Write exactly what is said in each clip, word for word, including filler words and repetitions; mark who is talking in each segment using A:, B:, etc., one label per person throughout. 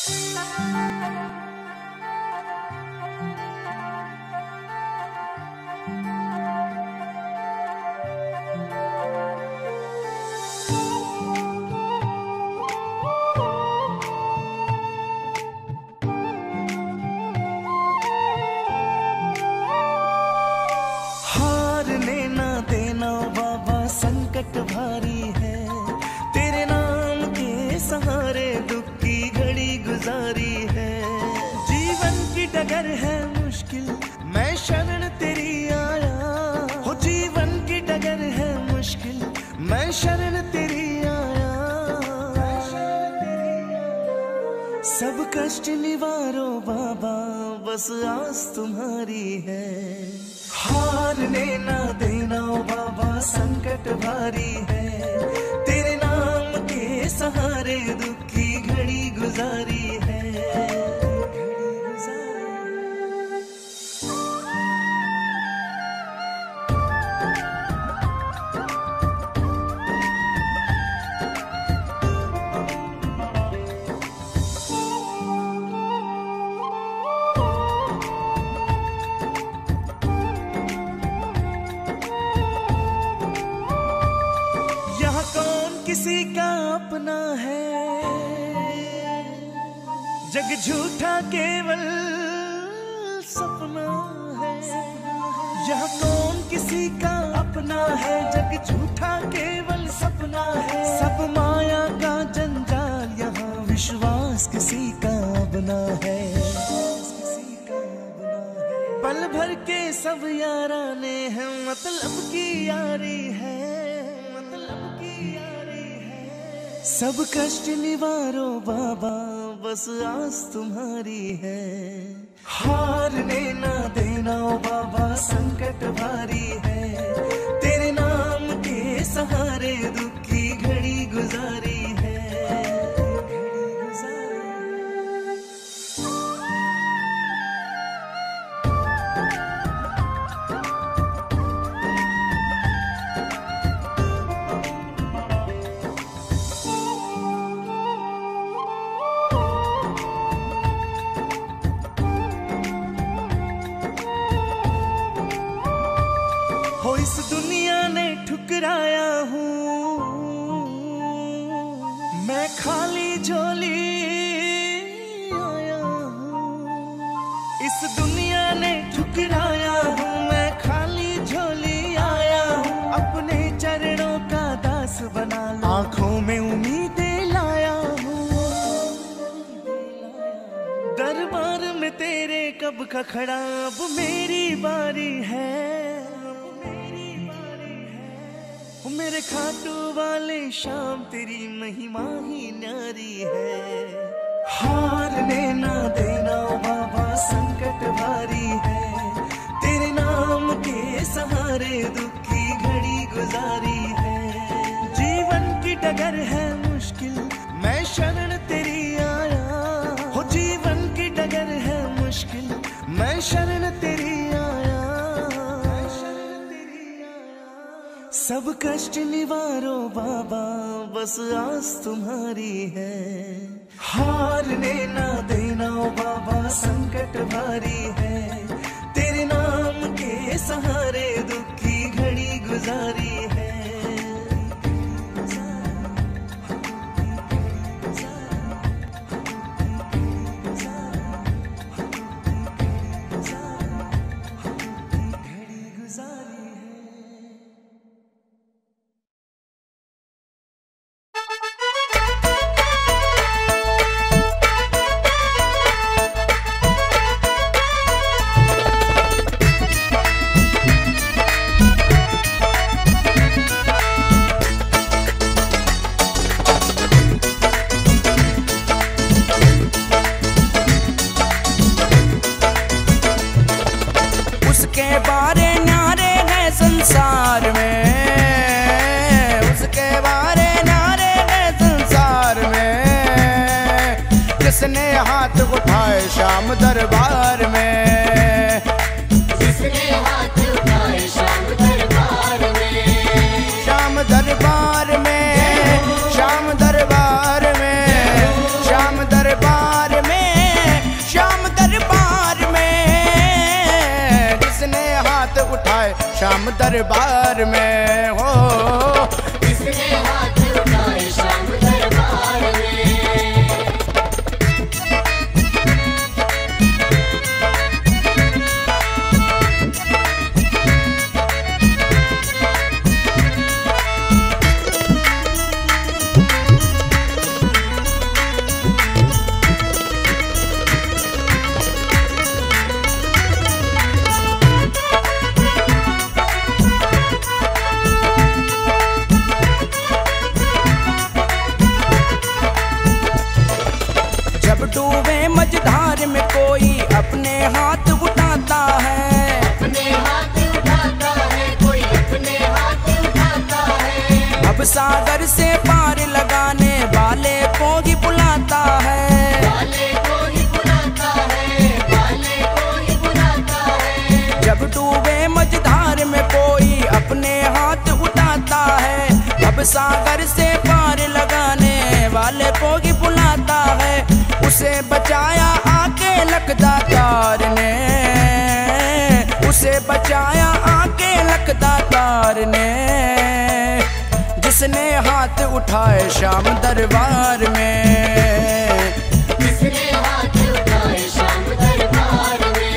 A: संकट भारी है, तेरे नाम के सहारे दुख की घड़ी गुजारी है। जीवन की डगर है मुश्किल, मैं शरण तेरी आया। हो जीवन की डगर है मुश्किल, मैं शरण तेरी आया। सब कष्ट निवारो बाबा, बस आस तुम्हारी है। हारने ना देना ओ बाबा, संकट भारी है, तेरे नाम के सहारे दुख की घड़ी गुजारी है। किसी का अपना है, जग झूठा केवल सपना है। यह कौन किसी का अपना है, जग झूठा केवल सपना है। सब माया का जंजाल, यहाँ विश्वास किसी का बना है। पल भर के सब याराने हैं, मतलब की यारी है। सब कष्ट निवारो बाबा, बस आस तुम्हारी है। हारने ना देना ओ बाबा, संकट भारी है, तेरे नाम के सहारे दुख की घड़ी गुजारी है। इस दुनिया ने ठुकराया हूँ, मैं खाली झोली आया हूँ। इस दुनिया ने ठुकराया हूँ, मैं खाली झोली आया हूँ। अपने चरणों का दास बना लो, आँखों में उम्मीदें लाया हूँ। दरबार में तेरे कब का खड़ा, अब मेरी बारी है। मेरे खाटू वाले शाम तेरी महिमा ही न्यारी है। हारने ना देना ओ बाबा, संकट भारी है, तेरे नाम के सहारे दुख की घड़ी गुजारी है। जीवन की डगर है मुश्किल, मैं शरण तेरी आया। हो जीवन की डगर है मुश्किल, मैं शरण तेरी आया। सब कष्ट निवारो बाबा, बस आस तुम्हारी है। हारने ना देना ओ बाबा, संकट भारी है, तेरे नाम के सहारे दुख की घड़ी गुजारी है।
B: उसके बारे न्यारे है संसार में, उसके बारे न्यारे है संसार में। किसने हाथ उठाए शाम दरबार में,
C: किसने हाथ उठाए शाम दरबार में।
B: शाम दरबार में, शाम दरबार में, शाम दरबार शाम दरबार में हो।
C: जिसने हाथ उठाए शाम दरबार में।
B: जब डूबे मझधार में कोई अपने हाथ उठाता है,
C: अपने हाथ उठाता है कोई अपने हाथ उठाता है।
B: अब सागर से पार लगाने वाले को ही बुलाता है,
C: वाले को ही बुलाता है, वाले को ही बुलाता है।
B: जब डूबे मझधार में कोई अपने हाथ उठाता है, अब सागर से पार लगाने वाले को ही बुलाता है। उसे बचाया आके लखदातार ने, उसे बचाया आके लखदातार ने, जिसने हाथ उठाए शाम दरबार में।
C: जिसने हाथ उठाए शाम दरबार में।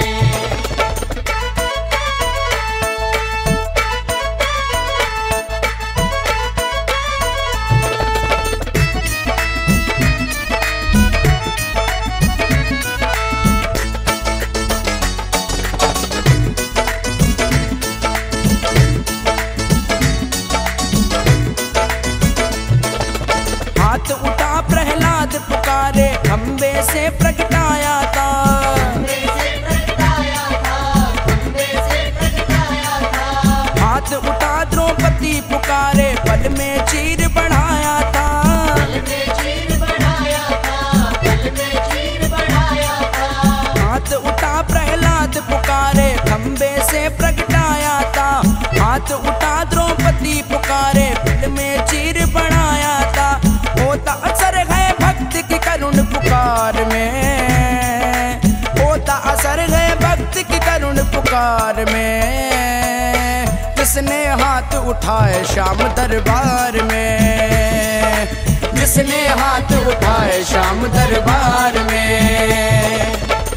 B: हाथ उठा प्रहलाद पुकारे, खंबे से प्रगटाया था,
C: खंबे से प्रगटाया था, खंबे से प्रगटाया था।
B: हाथ उठा द्रौपदी पुकारे, पल में चीर बढ़ाया था,
C: पल में चीर बढ़ाया था, पल में चीर बढ़ाया था।
B: हाथ उठा प्रहलाद पुकारे, खंबे से प्रगटाया था, हाथ उठा द्रौपदी पुकारे, पल में चीर बढ़ाया था। होता असर है भक्त की करुण पुकार में, होता असर है भक्त की करुण पुकार में, जिसने हाथ उठाए शाम दरबार में, जिसने हाथ उठाए शाम दरबार में।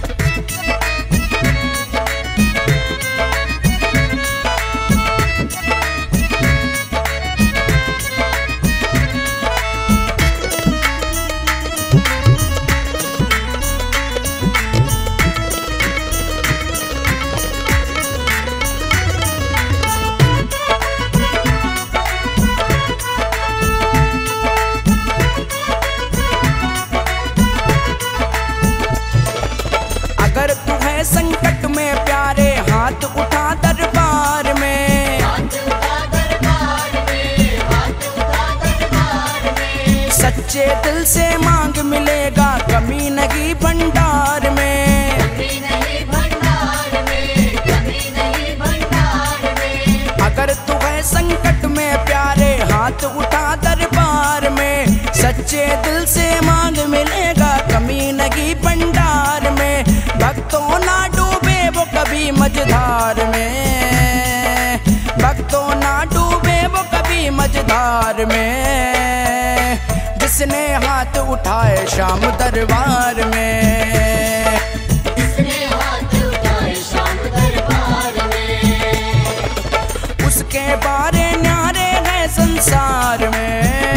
B: अगर तू है संकट में प्यारे, हाथ उठा दरबार में,
C: हाथ उठा दरबार में, हाथ उठा दरबार में।
B: सच्चे दिल से मांग मिलेगा, कमी नहीं भंडार में,
C: कमी नहीं भंडार में, कमी नहीं भंडार में।
B: अगर तू है संकट में प्यारे, हाथ उठा दरबार में, सच्चे दिल से मांग मिलेगा, कमी नहीं भंडार में। भक्तों ना डूबे वो कभी मझधार में, भक्तों ना डूबे वो कभी मझधार में, जिसने हाथ उठाए शाम दरबार में।
C: जिसने हाथ उठाए शाम दरबार में।
B: उसके बारे न्यारे हैं संसार में,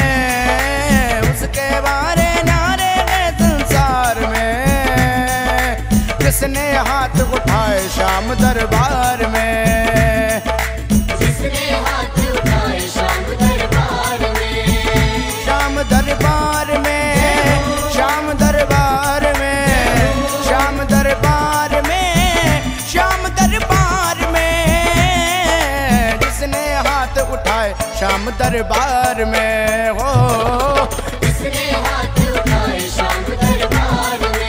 B: उसके बारे न्यारे हैं संसार में, जिसने हाथ उठाए शाम दरबार में।
C: जिसने हाथ उठाए शाम दरबार में।
B: शाम दरबार में, शाम दरबार में, शाम दरबार में, शाम दरबार में, जिसने हाथ उठाए शाम दरबार में हो।
C: जिसने हाथ उठाए शाम दरबार में।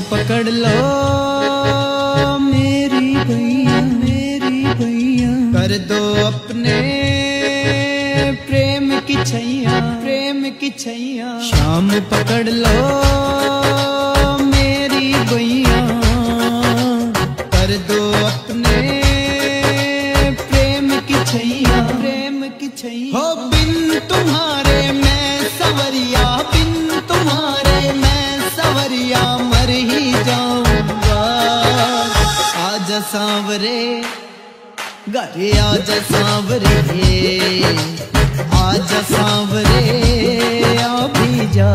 B: पकड़ लो मेरी भैया, मेरी भैया, कर दो अपने प्रेम की छैया, प्रेम की छैया। शाम पकड़ लो मेरी भैया, कर दो अपने प्रेम की छैया, प्रेम की छैया। हो बिन तुम्हारे मैं सवरिया, बिन तुम्हारे मैं सवरिया मर ही जाऊंगा। आजा सांवरे घरे आजा सांवरे, आजा सांवरे आ भी जा।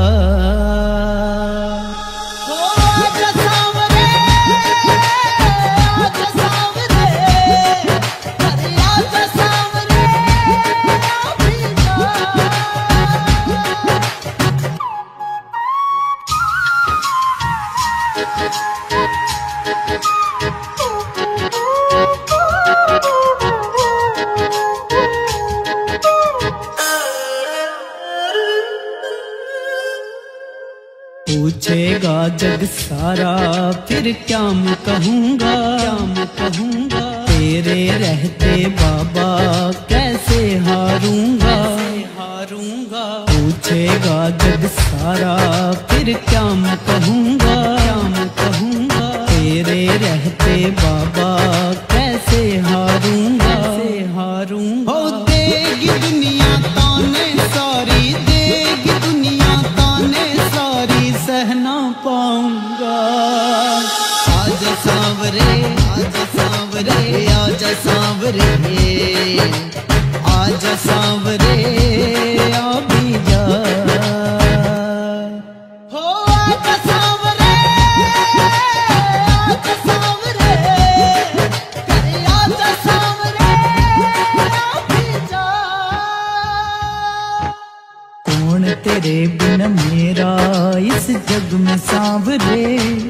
B: पूछेगा जग सारा फिर क्या मैं कहूँगा, क्या मैं कहूँगा। तेरे रहते बाबा कैसे हारूंगा, हारूंगा। पूछेगा जग सारा फिर क्या मैं कहूँगा, क्या मैं कहूँगा। तेरे रहते बाबा कैसे हारूंगा, कैसे हारूंगा। हो देगी दुनिया ताने सारी, देगी दुनिया ताने सारी, सह ना पाऊंगा। आजा सांवरे, आजा सांवरे, आजा सांवरे, आजा सांवरे आ भी जा। हो आजा सांवरे, आजा सांवरे, करे आजा सांवरे आ भी जा। कौन तेरे बिन मेरा इस जग में सांवरे,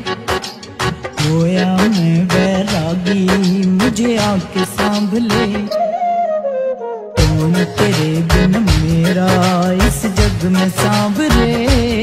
B: होया मैं बैरागी मुझे आके सांभले। कौन तेरे बिन मेरा इस जग में सांवरे,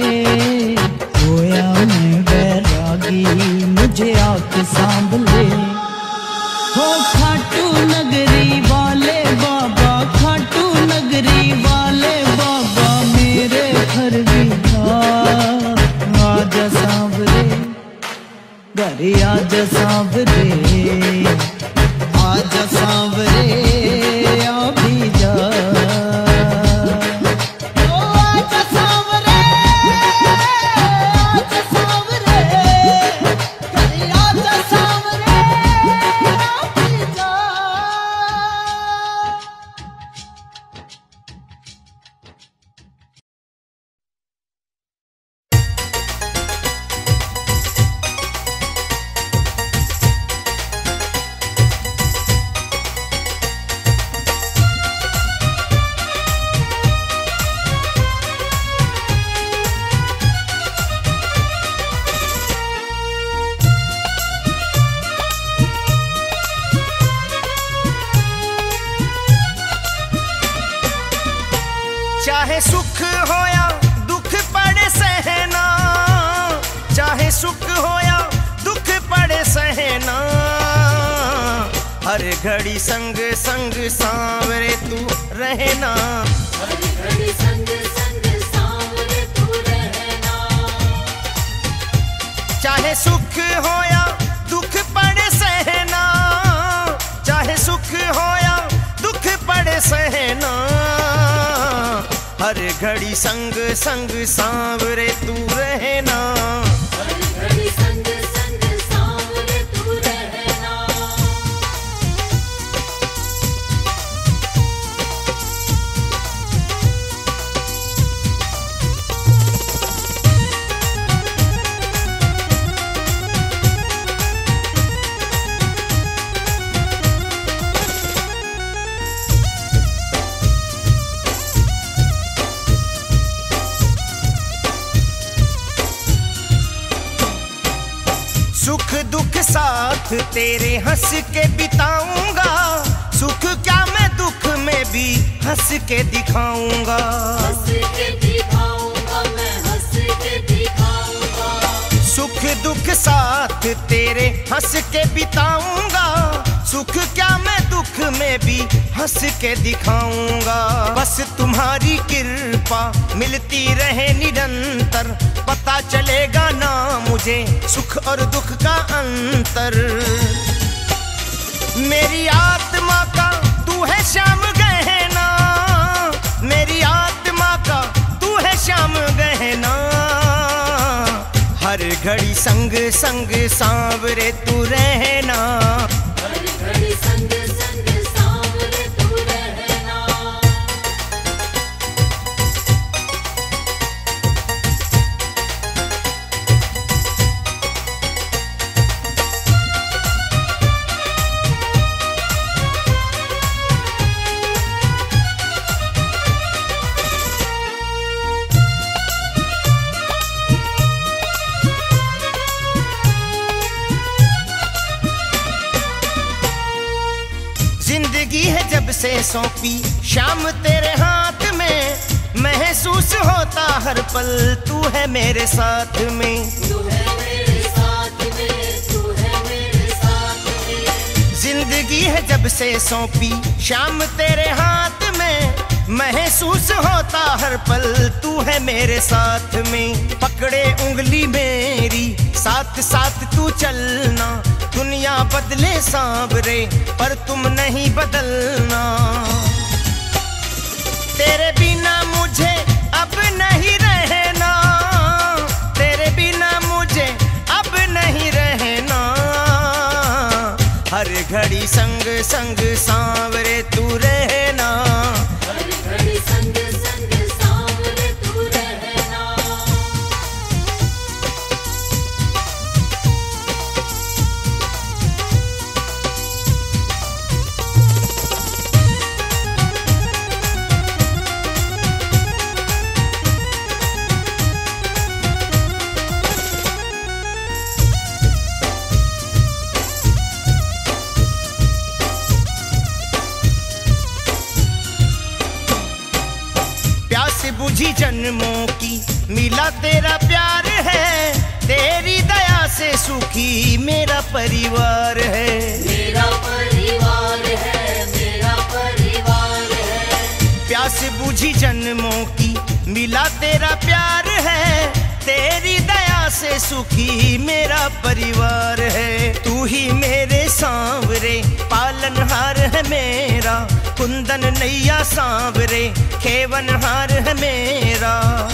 B: होया मैं बैरागी मुझे आके सांभले। हो खाटू नगरी वाले बाबा, खाटू नगरी वाले बाबा मेरे घर भी था। आजा सांवरे घरे आजा सांवरे, आजा सांवरे आ भी जा। ओ आजा सांवरे, आजा सांवरे, घरे आजा सांवरे आ भी जा।
A: चाहे सुख हो या दुख पड़े सहना, चाहे सुख हो या दुख पड़े सहना। हर घड़ी संग संग सांवरे तू रहना,
C: हर घड़ी संग संग सांवरे तू रहना।
A: चाहे सुख हो या दुख पड़े सहना, चाहे सुख हो या दुख पड़े सहना। हर घड़ी संग संग सांवरे तू रहना,
C: हर घड़ी संग संग सांवरे तू रहना।
A: सुख दुख साथ तेरे हंस के बिताऊंगा। सुख क्या मैं दुख में भी हंस के दिखाऊंगा,
C: हंस के दिखाऊंगा मैं हंस के दिखाऊंगा।
A: सुख
D: दुख साथ तेरे हंस के बिताऊंगा, सुख क्या मैं दुख में भी हंस के दिखाऊंगा। बस तुम्हारी कृपा मिलती रहे निरंतर, पता चलेगा ना मुझे सुख और दुख का अंतर। मेरी आत्मा का तू है श्याम गहना, मेरी आत्मा का तू है श्याम गहना। हर घड़ी संग संग सांवरे तू रहना,
C: हर घड़ी संग संग सांवरे तू रहना।
D: जिंदगी है जब से सौंपी शाम तेरे हाथ में, महसूस होता हर पल तू है मेरे साथ में।
C: तू है मेरे साथ में, तू है मेरे साथ में।
D: जिंदगी है जब से सौंपी शाम तेरे हाथ में, महसूस होता हर पल तू है मेरे साथ में। पकड़े उंगली मेरी साथ साथ तू चलना, दुनिया बदले सांवरे पर तुम नहीं बदलना। तेरे बिना मुझे अब नहीं रहना, तेरे बिना मुझे अब नहीं रहना। हर घड़ी संग संग सांवरे तू रहना,
C: हर घड़ी संग संग सांवरे तू रहना।
D: बुझी जन्मों की मिला तेरा प्यार है, तेरी दया से सुखी मेरा परिवार है।
C: मेरा परिवार है, मेरा परिवार है।
D: प्यास बुझी जन्मों की मिला तेरा प्यार है, तेरी दया से सुखी मेरा परिवार है। तू ही मेरे सांवरे पालनहार है मेरा, कुंदन नैया सांवरे खेवनहार है मेरा।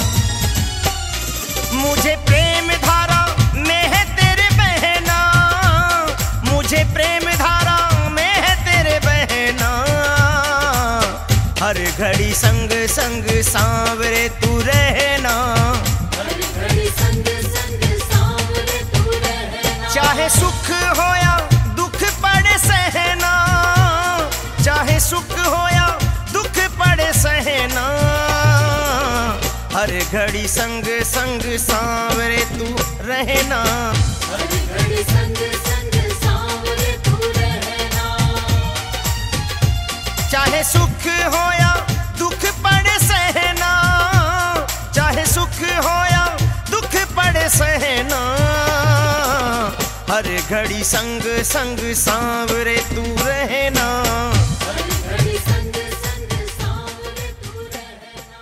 D: मुझे प्रेम धारा में है तेरे बहना, मुझे प्रेम धारा में है तेरे बहना। हर घड़ी संग संग सांवरे तू रहना,
C: हर घड़ी संग संग सांवरे तू रहना।
D: चाहे सुख हो या दुख पड़े सहना, चाहे सुख हो या दुख पड़े सहना। हर घड़ी संग संग सांवरे तू रहना,
C: हर घड़ी संग संग सांवरे तू रहना।
D: चाहे सुख हो या दुख पड़े सहना, चाहे सुख हो या दुख पड़े सहना। हर घड़ी संग संग सांवरे तू रहना,
C: हर घड़ी संग संग सांवरे तू रहना।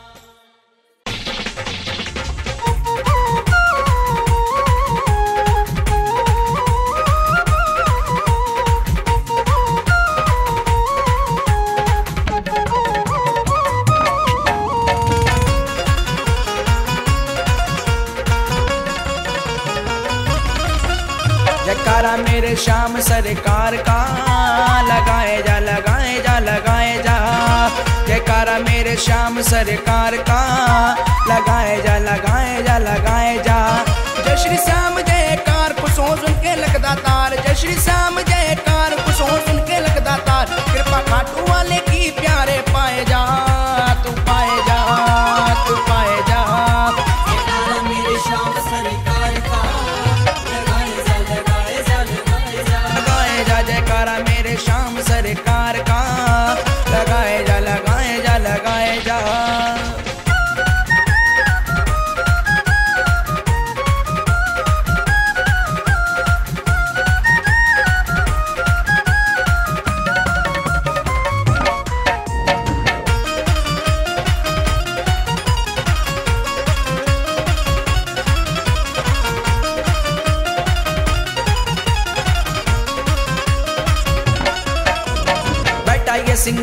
B: जयकारा मेरे श्याम सरकार का, लगाए जा लगाए जा लगाए जा। जयकारा मेरे श्याम सरकार का, लगाए जा लगाए जा लगाए जा। जय श्री श्याम जयकार खुशों सुन के लगदा तार, जय श्री श्याम जयकार खुशों सुन के लगदा तार। कृपा खाटू वाले की प्यारे पाए जा, तू पाए जा तू पाए जा।
A: जयकारा मेरे श्याम सरकार का, लगाए जा लगाए जा लगाए जा।
B: लगाए जा जयकारा मेरे श्याम सरकार का, लगाए जा लगाए जा लगाए जा।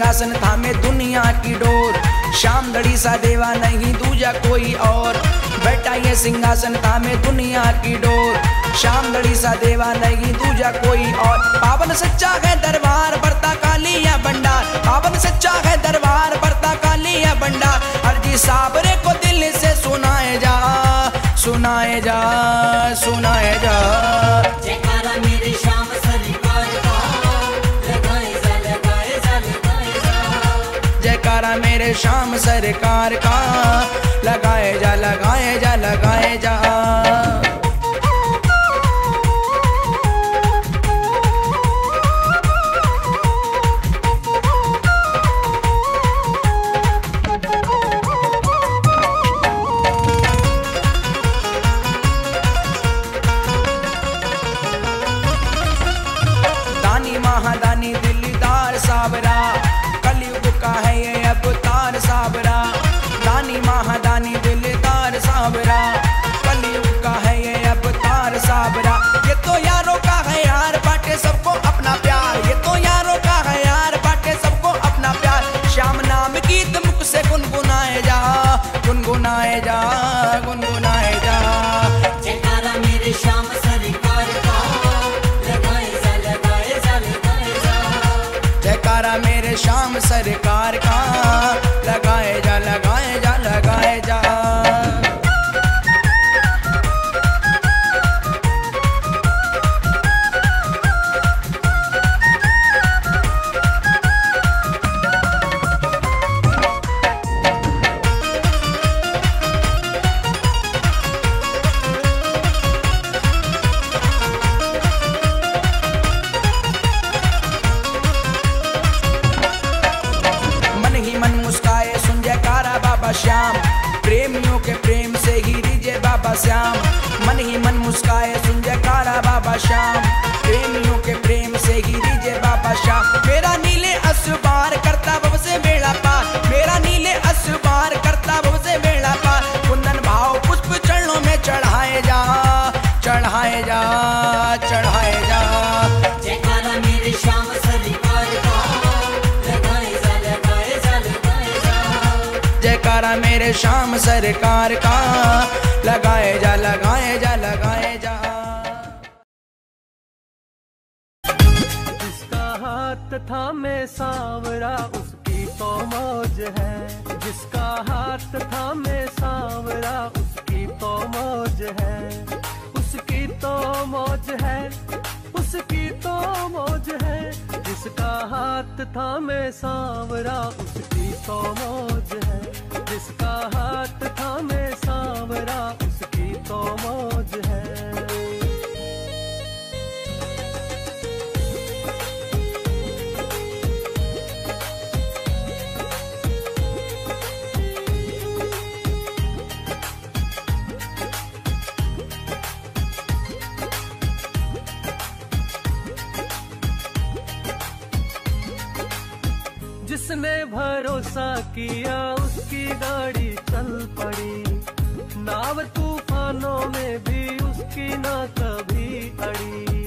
B: सिंहासन थामे दुनिया की डोर, श्याम दड़ी सा देवा नहीं दूजा कोई और। बैठा ये सिंहासन थामे दुनिया की डोर, श्याम दड़ी सा देवा नहीं दूजा कोई और। पावन सच्चा है दरबार बरता काली या भंडार, पावन सच्चा है दरबार बरता काली या भंडार। अर्जी साबरे को दिल से सुनाए जा, सुनाए जा, सुनाए जा।
C: जयकारा मेरे श्याम सरकार का, लगाए जा लगाए जा लगाए जा।
B: जयकारा मेरे श्याम सरकार का, लगाए जा लगाए जा लगाए जा। महादानी दिलदार सावरा, कलयुग का है ये अवतार सावरा। दानी महादानी दिलदार सावरा, कलयुग का है ये अवतार सावरा। ये तो यारों का है यार बाटे सबको अपना प्यार, ये तो यारों का है यार बाटे सबको अपना प्यार। श्याम नाम गीत मुख से गुनगुनाए जा, गुनगुनाए जा, गुनगुनाए जा।
C: जयकारा मेरे श्याम सरकार का, लगाए जा लगाए जा लगाए जा।
B: जयकारा मेरे श्याम सरकार का, लगाए जा लगाए जा लगाए जा। श्याम प्रेमियों के प्रेम से ही रिझे बाबा श्याम, मन ही मन मुस्काए सुन जयकारा बाबा श्याम। प्रेमियों के प्रेम से ही रिझे बाबा श्याम। मेरा नीले असबार करता भव से बेड़ा पार, मेरा नीले असबार करता भव से बेड़ा पार। कुंदन भाव पुष्प चरणों में चढ़ाए जा, चढ़ाए जा, चढ़ाए जा।
C: जयकारा मेरे श्याम सरकार का, लगाए जा लगाए जा लगाए जा।
B: जयकारा मेरे श्याम सरकार का, लगाए जा लगाए जा लगाए जा।
A: जिसका हाथ थामे सांवरा उसकी तो मौज है, जिसका हाथ थामे सांवरा उसकी तो मौज है, उसकी तो मौज है, उसकी तो मौज है। जिसका हाथ थामे सांवरा उसकी तो मौज है, जिसका हाथ थामे सांवरा उसकी तो मौज है। जिसने भरोसा किया उसकी गाड़ी चल पड़ी, नाव तूफानों में भी उसकी ना कभी अड़ी।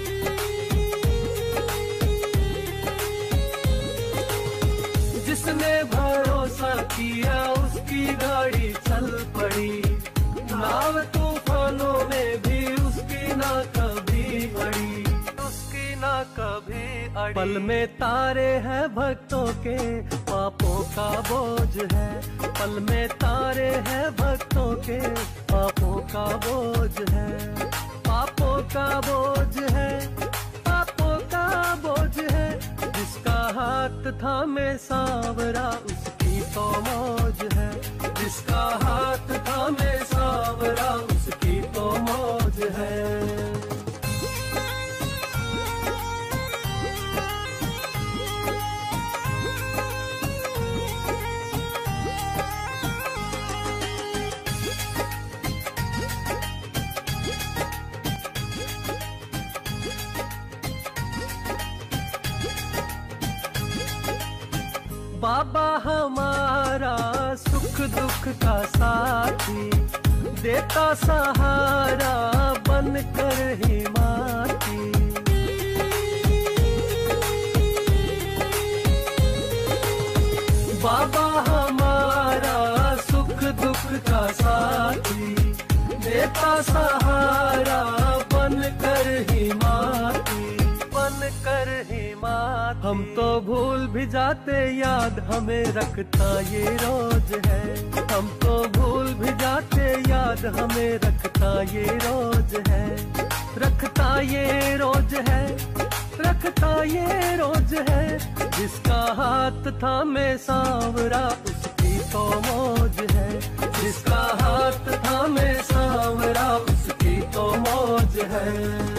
A: जिसने भरोसा किया उसकी गाड़ी चल पड़ी, नाव तूफानों में भी उसकी ना कभी अड़ी, उसकी ना कभी अड़ी। पल में तारे हैं भक्तों के पापों का बोझ है, पल में तारे हैं भक्तों के पापों का बोझ है, पापों का बोझ है, पापों का बोझ है। जिसका हाथ थामे सांवरा उसकी तो मौज है, जिसका हाथ थामे सांवरा उसकी तो मौज है। बाबा हमारा सुख दुख का साथी, देता सहारा बनकर हिमाती। बाबा हमारा सुख दुख का साथी, देता सहारा बन कर ही माती, बन कर ही माती। हम तो भूल भी जाते याद हमें रखता ये रोज है, हम तो भूल भी जाते याद हमें रखता ये रोज है, रखता ये रोज है, रखता ये रोज है। जिसका हाथ थामे सांवरा उसकी तो मौज है, जिसका हाथ थामे सांवरा उसकी तो मौज है।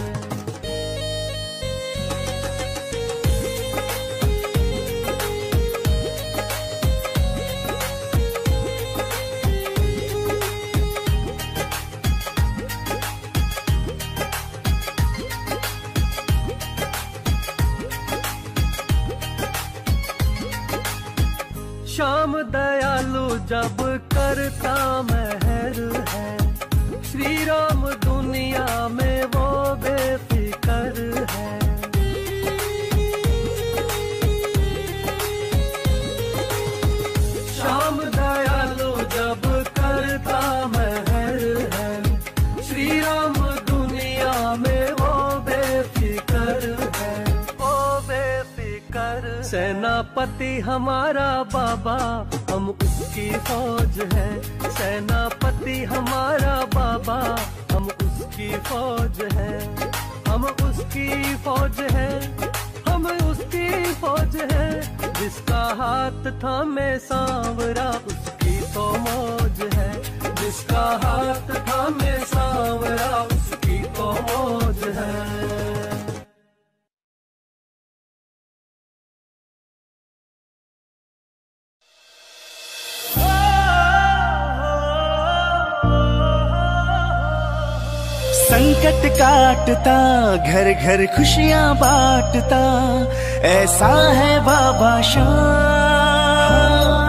A: श्याम दयालु जब करता मेहर है, श्री राम दुनिया में वो बेफिकर है। श्याम दयालु जब करता मेहर है, श्री राम दुनिया में वो बेफिकर है, वो बेफिकर। सेनापति हमारा बाबा हम उसकी फौज है, सेनापति हमारा बाबा हम उसकी फौज है, हम उसकी फौज है, हम उसकी फौज है। जिसका हाथ थामे सांवरा उसकी तो मौज है, जिसका हाथ थामे सांवरा उसकी तो मौज है।
E: संकट काटता घर घर खुशियां बांटता, ऐसा है बाबा श्याम।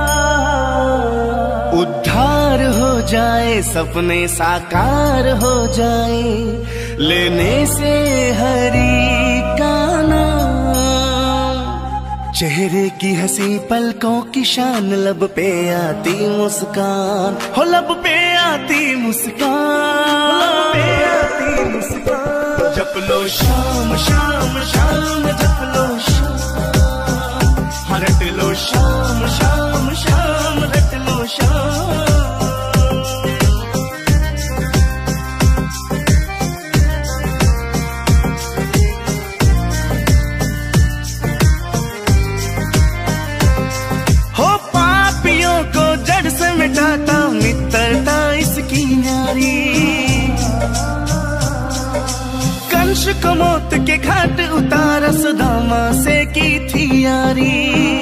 E: उद्धार हो जाए सपने साकार हो जाए, लेने से हरि का नाम। चेहरे की हंसी पलकों की शान, लब पे आती मुस्कान, हो लब पे आती मुस्कान, पे आती मुस्कान। जप लो शाम शाम शाम, जप लो शाम, रट लो शाम शाम शाम, रट लो शाम। मिटाता मित्रता इसकी न्यारी, कंस को मौत के घाट उतारा, सुदामा से की थी यारी।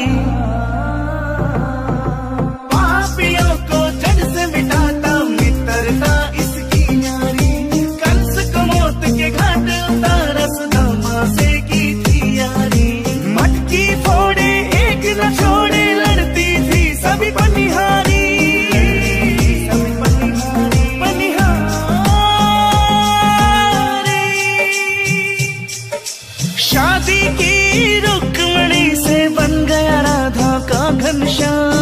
E: पापियों को जड़ से मिटाता मित्रता इसकी न्यारी, कंस को मौत के घाट उतारा, सुदामा से की थी यारी। मटकी फोड़े एक न छोड़े, लड़ती थी सभी बनिहारी। शादी की रुक्मणी से बन गया राधा का घनश्याम।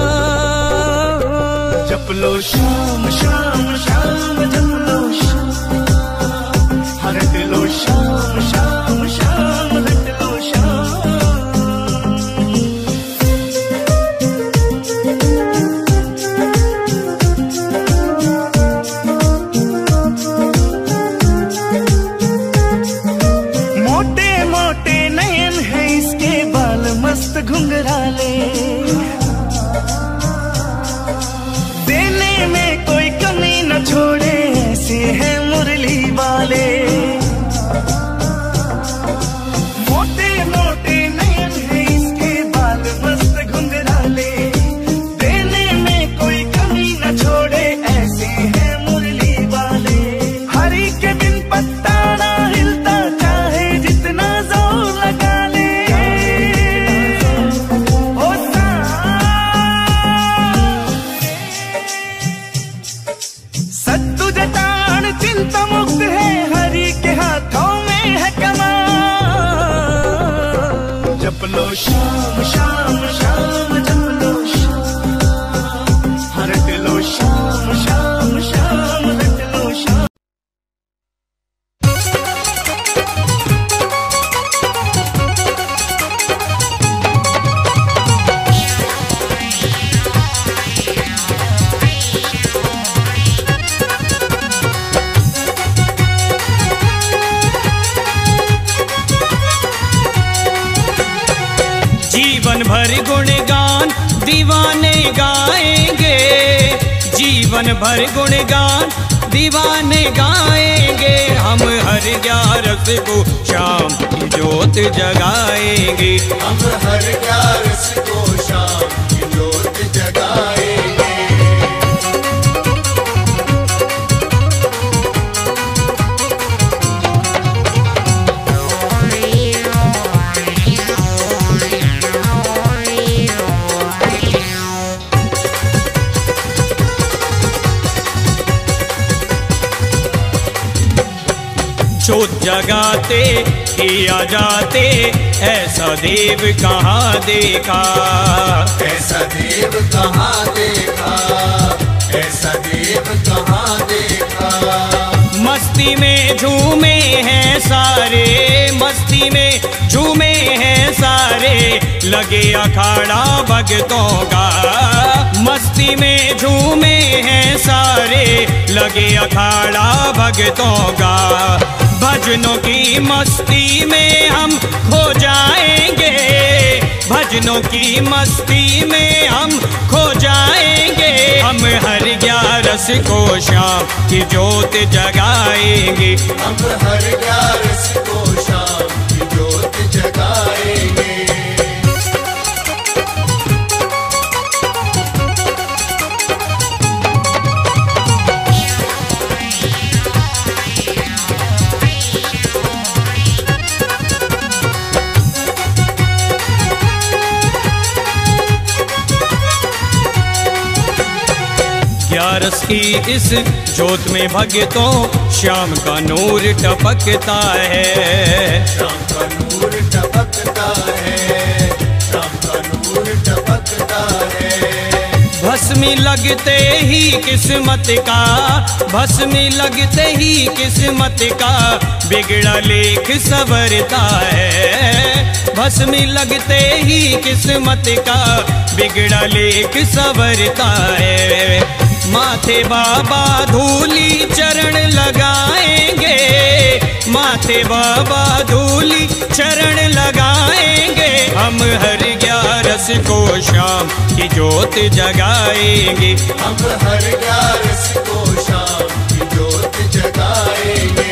E: जप लो शाम शाम शाम, जप लो शाम, रट लो शाम शाम शाम, रट लो शाम। मस्त घुंघराले, देने में कोई कमी न
F: भर गुणगान दीवाने गाएंगे, जीवन भर गुणगान दीवाने गाएंगे। हम हर ग्यारस को शाम की ज्योत जगाएंगे,
G: हम हर ग्यारस को शाम की ज्योत जगाएंगे।
F: ज्योत जगाते किया जाते ऐसा देव कहाँ देखा,
G: ऐसा देव कहाँ देखा, ऐसा देव कहाँ देखा।
F: मस्ती में झूमे हैं सारे, मस्ती में झूमे हैं सारे, लगे अखाड़ा भगतों का। मस्ती में झूमे हैं सारे, लगे अखाड़ा भगतों का। भजनों की मस्ती में हम खो जाएंगे, भजनों की मस्ती में हम खो जाएंगे। हम हर ग्यारस को शाम की ज्योत जगाएंगे,
G: हम हर ग्यारस को शाम की ज्योत जगाएंगे।
F: ग्यारस की इस ज्योत में भगतों श्याम का नूर टपकता है,
G: शाम का नूर टपकता है, शाम का नूर टपकता है।
F: भस्मी लगते ही किस्मत का, भस्मी लगते ही किस्मत का बिगड़ा लेख संवरता है। भस्मी लगते ही किस्मत का बिगड़ा लेख संवरता है। माथे बाबा धूली चरण लगाएंगे, माथे बाबा धूली चरण लगाएंगे। हम हर ग्यारस को शाम की ज्योत जगाएंगे,
G: हम हर ग्यारस को शाम की ज्योत जगाएंगे।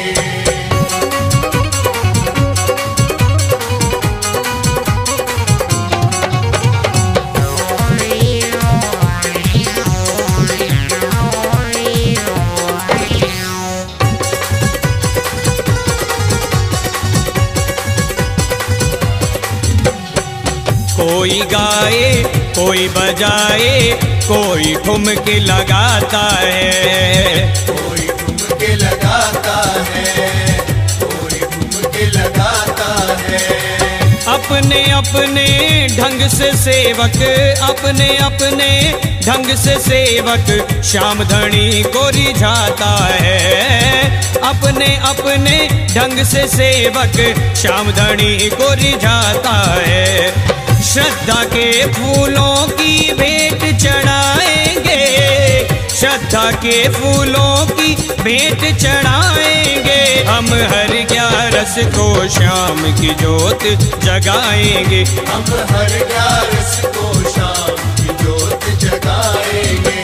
F: कोई गाए कोई बजाए कोई ठुमके लगाता है,
G: कोई ठुमके लगाता है, कोई ठुमके लगाता है।
F: अपने अपने ढंग से सेवक, अपने अपने ढंग से सेवक श्याम धनी को रिझाता है। अपने अपने ढंग से सेवक श्याम धनी को रिझाता है। श्रद्धा के फूलों की भेंट चढ़ाएंगे, श्रद्धा के फूलों की भेंट चढ़ाएंगे। हम हर ग्यारस को शाम की ज्योत जगाएंगे,
G: हम हर ग्यारस को शाम की ज्योत जगाएंगे।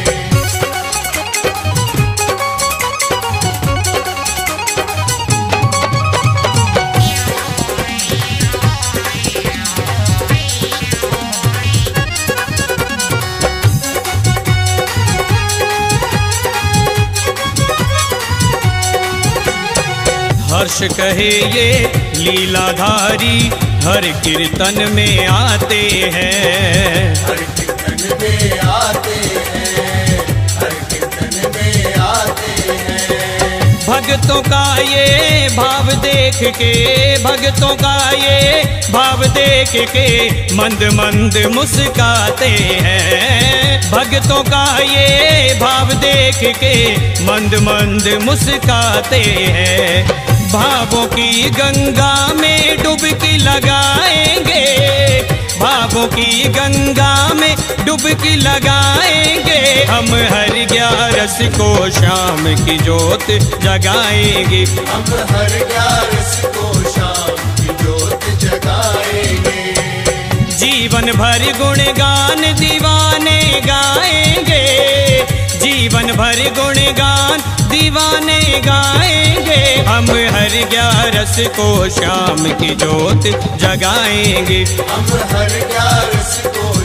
F: हर्ष कहे ये लीलाधारी हर कीर्तन में आते हैं,
G: हर कीर्तन में आते हैं, हर कीर्तन में आते हैं।
F: भक्तों का ये भाव देख के, भक्तों का ये भाव देख के मंद मंद मुस्काते हैं। भक्तों का ये भाव देख के मंद मंद मुस्काते हैं। भावों की गंगा में डुबकी लगाएंगे, भावों की गंगा में डुबकी लगाएंगे। हम हर ग्यारस को शाम की ज्योत जगाएंगे,
G: हम हर ग्यारस को शाम की ज्योत जगाएंगे।
F: जीवन जीवन भर गुणगान दीवाने गाएंगे, जीवन भर गुणगान दीवाने गाएंगे। हम हर ग्यारस को शाम की ज्योत जगाएंगे,
G: हम हर ग्यारस को